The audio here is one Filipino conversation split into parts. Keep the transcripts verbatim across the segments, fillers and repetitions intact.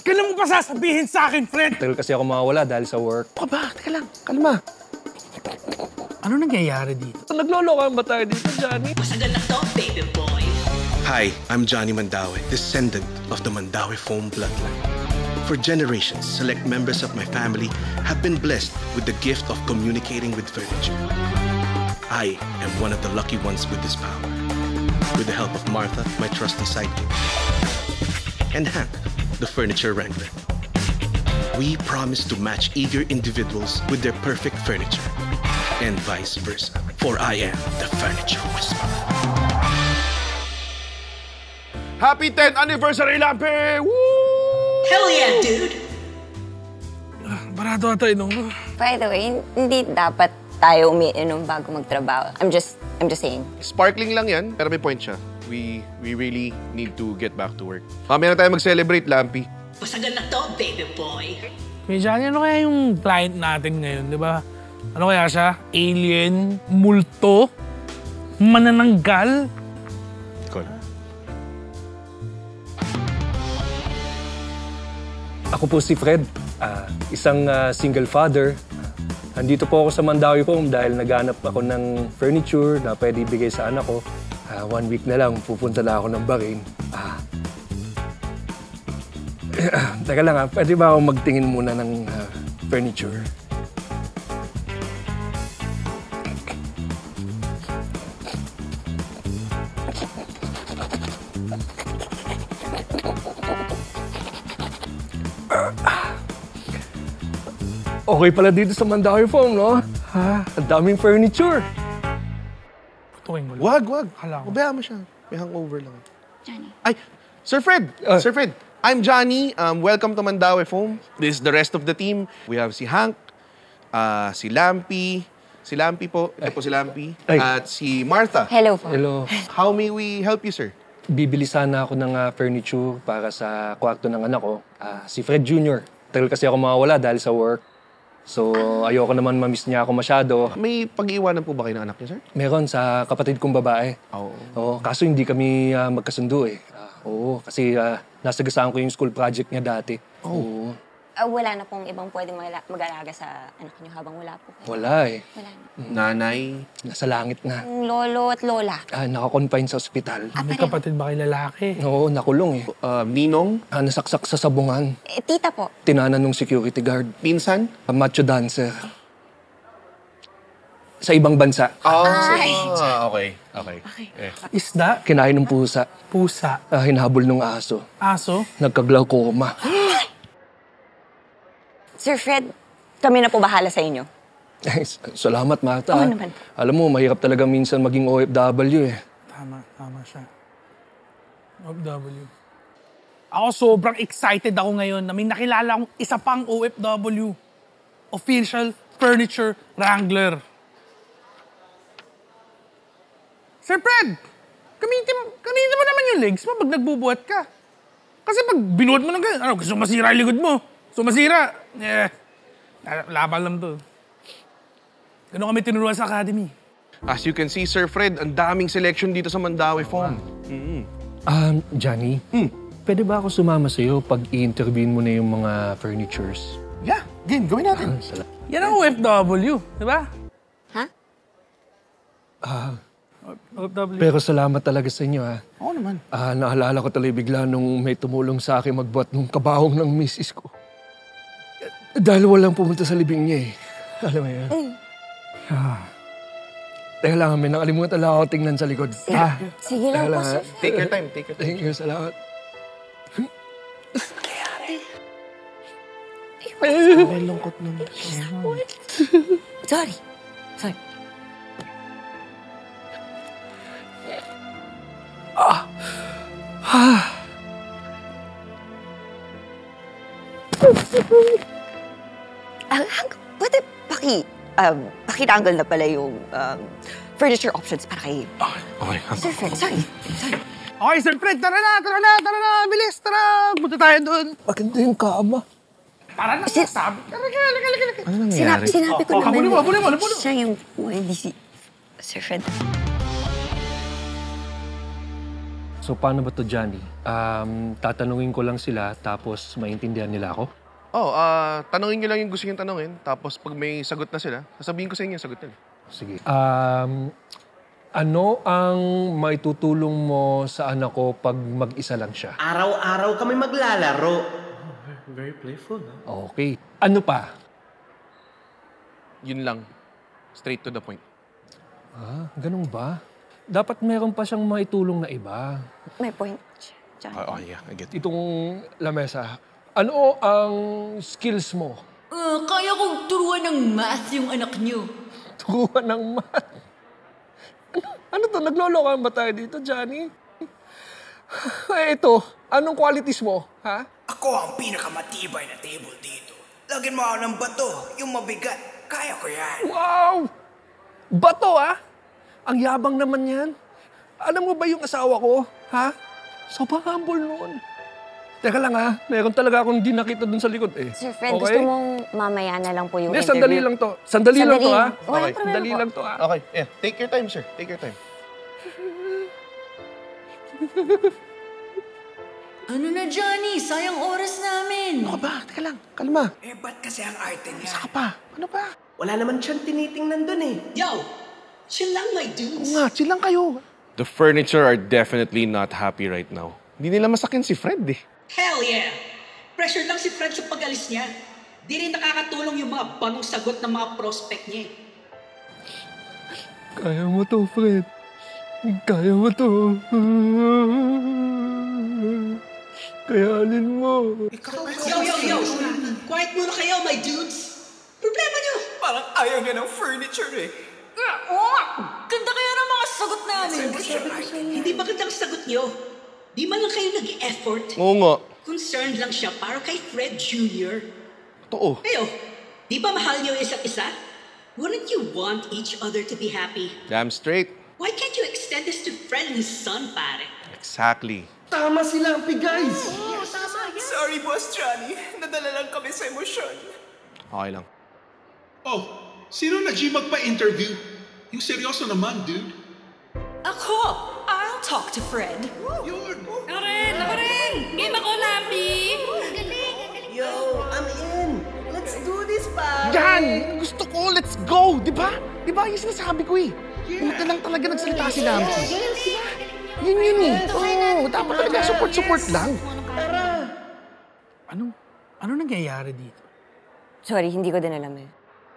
Kailan mo pa sasabihin sa akin, Fred? Tagal kasi ako mawawala dahil sa work. Pa ba? Teka lang, kalma. Ano nangyayari dito? Naglolokohan ba tayo dito, Johnny? Masagal na to, baby boy. Hi, I'm Johnny Mandawi, descendant of the Mandawi Foam bloodline. For generations, select members of my family have been blessed with the gift of communicating with furniture. I am one of the lucky ones with this power. With the help of Martha, my trusty sidekick, and Hank, the furniture wrangler. We promise to match eager individuals with their perfect furniture, and vice versa, for I am the furniture whisperer. Happy tenth anniversary, Lampe! Woo! Hell yeah, dude! Barado ata inom mo. By the way, hindi dapat tayo umiinom bago magtrabaho. I'm just, I'm just saying. Sparkling lang yan, pero may point siya. We, we really need to get back to work. Mamaya na tayo mag-celebrate, Lampi. Masagal na to, baby boy. May Johnny, ano kaya yung client natin ngayon, di ba? Ano kaya siya? Alien? Multo? Manananggal? Ikaw na. Ako po si Fred, uh, isang uh, single father. Nandito po ako sa Mandawi Foam dahil naghanap ako ng furniture na pwede ibigay sa anak ko. Uh, one week na lang, pupunta na ako ng Bahrain. Ah. Teka lang ha, pwede ba ako magtingin muna ng uh, furniture? Okay pala dito sa Mandawi Foam, no? Ha? Ang daming furniture. Tuwing mo lang. Wag, wag. Hala ko. Pabayaan mo siya. May hangover lang. Johnny. Ay, Sir Fred! Uh, Sir Fred, I'm Johnny. Um, welcome to Mandawi Foam. This is the rest of the team. We have si Hank, uh, si Lampi, si Lampi po, ito po si Lampi, Ay. at si Martha. Hello po. Hello. How may we help you, sir? Bibili sana ako ng uh, furniture para sa kwarto ng anak ko. Uh, si Fred Junior Tagal kasi ako mawawala dahil sa work. So, ayoko naman mamiss niya ako masyado. May pag-iwanan po ba kayo ng anak niyo, sir? Meron sa kapatid kong babae. Oo. Oo, kaso hindi kami uh, magkasundo eh. Uh, oo, kasi uh, nasagasaan ko yung school project niya dati. Oh. Oo. Uh, wala na pong ibang pwedeng mag-alaga sa anak niyo habang wala po. Wala eh. Wala na. Nanay? Nasa langit na. Ang lolo at lola. Ah, nakakonfine sa ospital. Ah, May pareho. kapatid ba kayo lalaki? Oo, nakulong eh. Uh, ninong? Ah, nasaksak sa sabungan. Eh, tita po. Tinanan ng security guard. Pinsan? Ah, macho dancer. Sa ibang bansa. Oh, Ay. ah, okay. Okay. Eh. Isda? Kinain ng pusa. Pusa? Ah, hinahabol ng aso. Aso? Nagka-glaucoma. Sir Fred, kami na po bahala sa inyo. Ay, salamat, Martha. Oo naman. Alam mo, mahirap talaga minsan maging O F W eh. Tama, tama siya. O F W. Ako sobrang excited ako ngayon na may nakilala akong isa pang O F W. Official Furniture Wrangler. Sir Fred, gamitin, gamitin mo naman yung legs mo pag nagbubuhat ka. Kasi pag binuhat mo ng ganyan, ano, gusto masira yung likod mo. So masira, eh, laban lang to. Ganun kami tinuruan sa academy. As you can see, Sir Fred, ang daming selection dito sa Mandawi Foam. Mm-hmm. Um, Johnny, Hmm. pwede ba ako sumama sa'yo pag i-interviewin mo na yung mga furnitures? Yeah, game, gawin natin. Ah, sala- Yan ang O F W, di ba? Ha? Ah, O F W. pero salamat talaga sa inyo, ha? Oo naman. Ah, naalala ko tuloy bigla nung may tumulong sa akin magbuhat nung kabahong ng misis ko. Dahil walang pumunta sa libing niya, eh. Alam mo yan? Mm. Ah. Teka lang, may nakalimutan lang ako tingnan sa likod. Sige, Ah, sige lang teka po, lang, Sir ah. Fred. Take your time, take your time. Thank you, salamat. May lungkot naman. Sorry. Sorry. Ah, hang, pwede paki, um, pakitanggal na pala yung um, furniture options para kay Okay. Sir Fred. Sorry. Sorry. Okay, Sir Fred, tara na, tara na, tara na, bilis, tara, punta tayo doon. Maganda yung kama. Tara na, Sin- sabi. Tara, tara, tara, tara. Ano nangyari? Sinabi, sinabi ko Oh, naman. habulin mo, habulin mo, habulin mo. Siya yung hindi si Sir Fred. So paano ba to, Johnny? Um, tatanungin ko lang sila tapos maintindihan nila ako? Oh, ah, tanungin niyo lang yung gusto niyong tanungin. Tapos pag may sagot na sila, sasabihin ko sa inyo yung sagot nila. Sige. Um, ano ang maitutulong mo sa anak ko pag mag-isa lang siya? Araw-araw kami maglalaro. Very playful, huh? Okay. Ano pa? Yun lang. Straight to the point. Ah, ganun ba? Dapat meron pa siyang maitulong na iba. May point, John. Oh, oh yeah, I get it. Itong lamesa, ano ang skills mo? Uh, kaya kong turuan ng math yung anak niyo. Turuan ng math? Ano, ano to? Naglolokohan ba tayo dito, Johnny? Eh, ito. Anong qualities mo, ha? Ako ang pinakamatibay na table dito. Lagyan mo ako ng bato, yung mabigat. Kaya ko yan. Wow! Bato, ah! Ang yabang naman yan. Alam mo ba yung asawa ko, ha? Sobrang humble noon. Teka lang, ha? Meron talaga akong di nakita dun sa likod, eh. Sir Fred, okay? gusto mong mamaya na lang po yung Hindi, interview? sandali lang to. Sandali, lang to, ha? Walang Okay, problema Sandali po. lang to, ha? Okay, yeah. Take your time, sir. Take your time. Ano na, Johnny? Sayang oras namin. Ano ka ba? Teka lang. Kalma. Eh, ba't kasi ang arte niya? Isa ka pa. Ano ba? Wala naman siyang tinitingnan dun eh. Yo, chill lang, my dudes. Oo nga, chill lang kayo. The furniture are definitely not happy right now. Hindi nila masakin si Fred, eh. Hell yeah! Pressure lang si Fred sa pag-alis niya. Di rin nakakatulong yung mga banong sagot ng mga prospect niya. Kaya mo to, Fred. Kaya mo to. Kaya alin mo. Yo, yo, yo! Quiet muna kayo, my dudes! Problema niyo! Parang ayaw niya ng furniture eh. Oo, ganda kaya ng mga sagot namin. Hindi ba gandang sagot niyo? Di man lang kayo nag-effort. Oo nga. Concerned lang siya para kay Fred Junior Totoo. Kayo, di ba mahal niyo isa't isa? Wouldn't you want each other to be happy? Damn straight. Why can't you extend this to Fred and his son, pare? Exactly. Tama sila, guys. Sorry, Boss Johnny. Nadala lang kami sa emosyon. Okay lang. Oh, sino na G magpa-interview? Yung seryoso naman, dude. Ako, I'll talk to Fred. Yun. Ako rin, ako rin. Game ako, Lampi. Yo, I'm in. Let's do this, pare. Yan! Gusto ko, let's go! Di ba? Di ba yung sinasabi ko eh? Buti lang talaga nagsalita si Lampi. Yun yun eh. Oo, dapat talaga support-support lang. Ano? Ano nangyayari dito? Sorry, hindi ko din alam eh.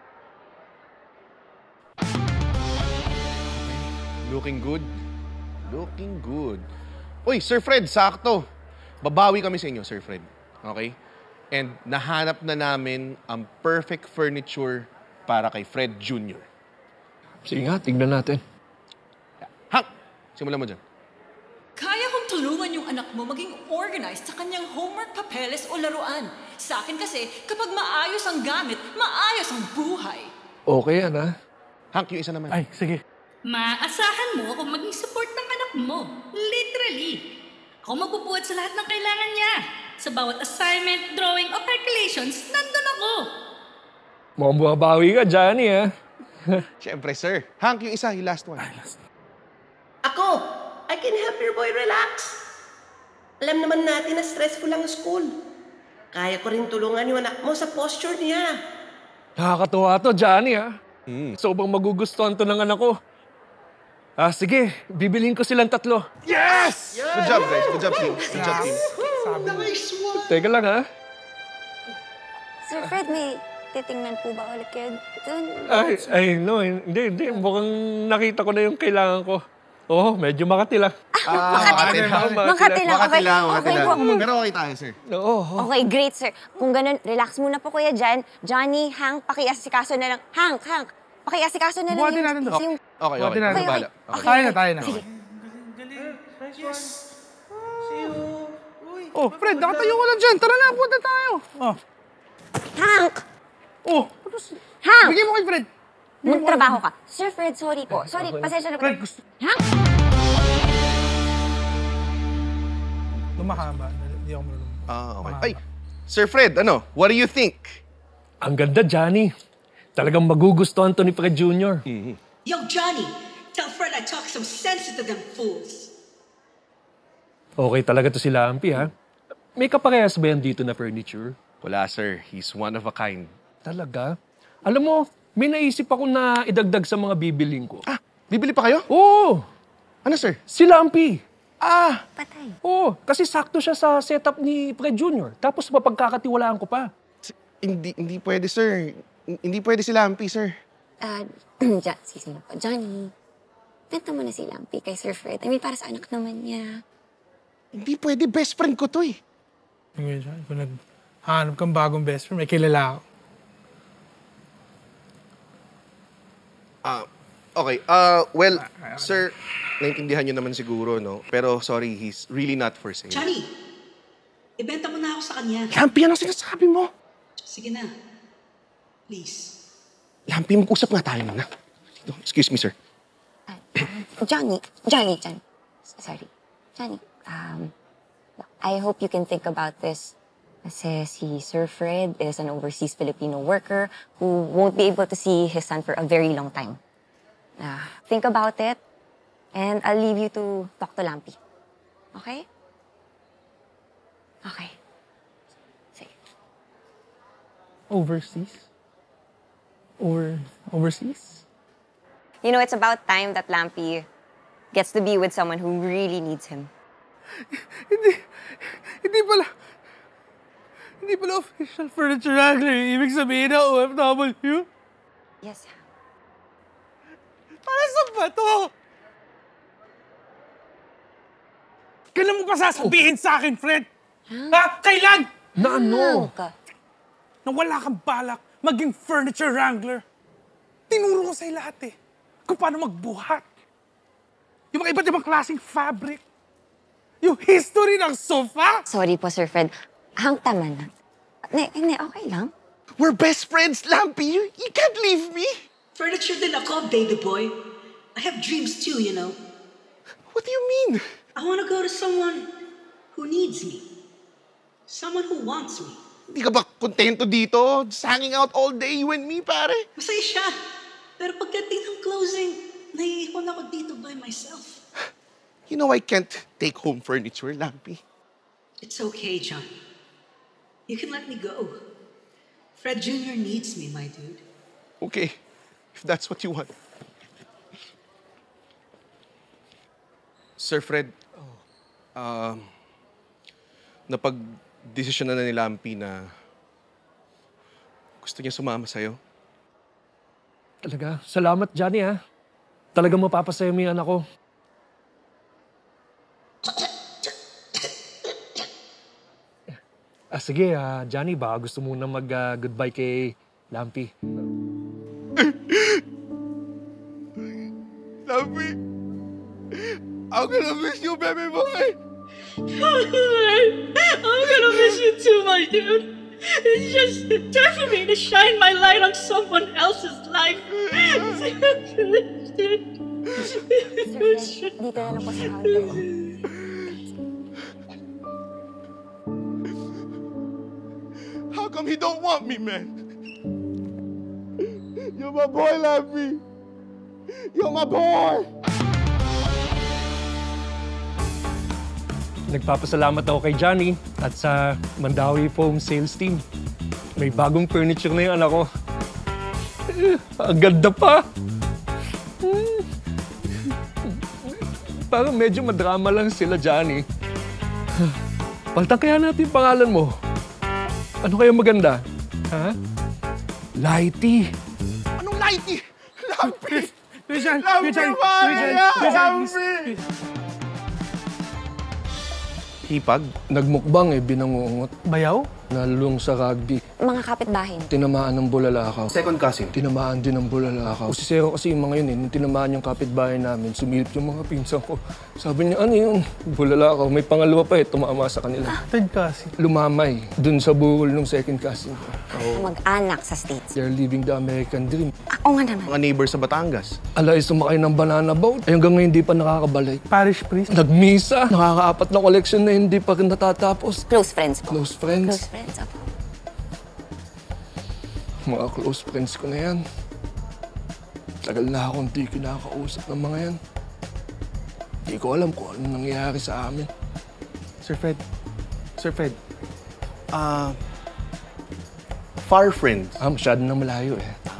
Looking good? Looking good. Uy, Sir Fred, sakto. Babawi kami sa inyo, Sir Fred. Okay? And nahanap na namin ang perfect furniture para kay Fred Junior Sige nga, tignan natin. Hank, simulan mo dyan. Kaya kong tulungan yung anak mo maging organized sa kanyang homework, papeles o laruan. Sa akin kasi, kapag maayos ang gamit, maayos ang buhay. Okay yan, ha? Hank, yung isa naman. Ay, sige. Maasahan mo kung maging support ng anak mo. Literally. Ako magbubuhat sa lahat ng kailangan niya. Sa bawat assignment, drawing, o calculations, nandun ako. Mukhang bumabawi ka, Johnny, ha? Siyempre, sir. Hank, yung isa, yung last one. Ako, I can help your boy relax. Alam naman natin na stressful ang school. Kaya ko rin tulungan yung anak mo sa posture niya. Nakakatuwa to, Johnny, ha? Mm. Sobrang magugustuhan to ng anak ko. Ah, sige. Bibilhin ko silang tatlo. Yes! Good job, guys. Good job, team. Good job, team. Nice one. Teka lang, ha? Sir Fred, may titingnan po ba ulit kayo dun? Ay, ay, no. Hindi, hindi. Mukhang nakita ko na yung kailangan ko. Oo, oh, medyo makati lang. Ah, Makati lang. Makati lang. Makati Okay. lang, makati Okay lang. po. Pero okay tayo, sir. Oo. Okay, great, sir. Kung ganun, relax muna po, Kuya Jan. Johnny, Hank, pakiasikaso na lang. Hank, Hank, pakiasikaso na lang. Buhatin natin to. yung- Okay, okay. Buhatin natin. Okay, bahala. Okay. Tayo na, tayo na. Sige. Oh, Fred, nakatayo ko lang dyan. Tara na, punta tayo. Oh. Hank! Oh, ano si... Hank! Bigay mo kay Fred. Magtrabaho ka. Sir Fred, sorry po. Sorry, pasensya na po. Fred, gusto... Hank! Lumakaba. Hindi ako marunong. Ah, okay. Ay, Sir Fred, ano? What do you think? Ang ganda, Johnny. Talagang magugustuhan to ni Fred Junior Yo, Johnny, tell Fred I talk some sense to them fools. Okay talaga to si Lampi, ha? May kaparehas ba yan dito na furniture? Wala, sir. He's one of a kind. Talaga? Alam mo, may naisip ako na idagdag sa mga bibiling ko. Ah, bibili pa kayo? Oo! Ano, sir? Si Lampi. Ah! Patay. Oo, kasi sakto siya sa setup ni Fred Junior Tapos mapagkakatiwalaan ko pa. Hindi, hindi pwede, sir. Hindi pwede si Lampi, sir. Ah, uh, excuse me po. Johnny, benta mo na si Lampi kay Sir Fred. I mean, para sa anak naman niya. Hindi pwede. Best friend ko to, eh. Ngayon siya, kung naghanap kang bagong best friend, may kilala ako. Ah, okay. Uh, well, sir, naintindihan niyo naman siguro, no? Pero sorry, he's really not for sale. Johnny, ibenta mo na ako sa kanya. Lampi, ano sinasabi mo? Sige na. Please. Lampi, mag-usap nga tayo muna. Excuse me, sir. Uh, Johnny, Johnny, Johnny. Sorry. Johnny, um, I hope you can think about this. Kasi si Sir Fred is an overseas Filipino worker who won't be able to see his son for a very long time. Uh, think about it, and I'll leave you to talk to Lampi. Okay? Okay. Sige. Overseas? Over, overseas? You know, it's about time that Lampi gets to be with someone who really needs him. hindi, hindi pala, hindi pala official furniture wrangler. Ibig sabihin na O F W? Yes. Para saan ba to? Kailan mo pa sasabihin oh. sa akin, Fred? Huh? Ha? Kailan? Na ano? Na wala kang balak maging furniture wrangler. Tinuro ko sa'yo lahat eh. Kung paano magbuhat. Yung mga iba't ibang klaseng fabric. Yung history ng sofa. Sorry po, Sir Fred. Hang tama na. Ne, ne, okay lang. We're best friends, Lampi. You, you can't leave me. Furniture din ako, baby boy. I have dreams too, you know. What do you mean? I want to go to someone who needs me. Someone who wants me. Hindi ka ba kontento dito? Just hanging out all day, you and me, pare. Masaya siya. Pero pagdating ng closing, naiiwan ako dito by myself. You know I can't take home furniture, Lampi. It's okay, John. You can let me go. Fred Junior needs me, my dude. Okay, if that's what you want. Sir Fred, uh, napag-desisyon na na ni Lampi na gusto niya sumama sa'yo. Talaga, salamat, Johnny, ha? Talagang mapapasaya mo yung anak ko. Ah, sige, ah, Johnny, baka gusto mo na mag-goodbye uh, kay Lampi. Lampi, I'm gonna miss you, baby boy. I'm gonna miss you too, my dude. It's just time for me to shine my light on someone else's life. Sir Fred, dito na lang po sa counter. How come he don't want me, man? You're my boy, Lampi. You're my boy. Nagpapasalamat ako kay Johnny at sa Mandawi Foam Sales Team. May bagong furniture na yung anak ko. Ang ganda pa! Parang medyo madrama lang sila, Johnny. Paltan kaya natin yung pangalan mo. Ano kaya maganda? Ha? Lighty. Anong Lighty? Lampi! Lampi! Lampi! Lampi! Hipag? Nagmukbang eh, binangungot. Bayaw? Nalulung sa rugby. Mga kapitbahay. Tinamaan ng bulalakaw. Second cousin? Tinamaan din ng bulalakaw. Usisero kasi yung mga yun eh. Nung tinamaan yung kapitbahay namin, sumilip yung mga pinsan ko. Sabi niya, ano yun? Bulalakaw. May pangalawa pa eh, tumama sa kanila. Third cousin? Lumamay. Dun sa burol ng second cousin ko. Oh. Mag-anak sa States. They're living the American dream. Ako nga naman. Mga neighbor sa Batangas? Alay, sumakay ng banana boat. Ay, hanggang ngayon hindi pa nakakabalik. Parish priest? Nagmisa. Nakakaapat na collection na hindi pa natatapos. Close friends po. Close friends? Close friends, ako. Mga close friends ko na yan. Tagal na akong di kinakausap ng mga yan. Di ko alam kung ano nangyayari sa amin. Sir Fred. Sir Fred. Ah... Uh, far friends. Ah, masyado nang malayo eh.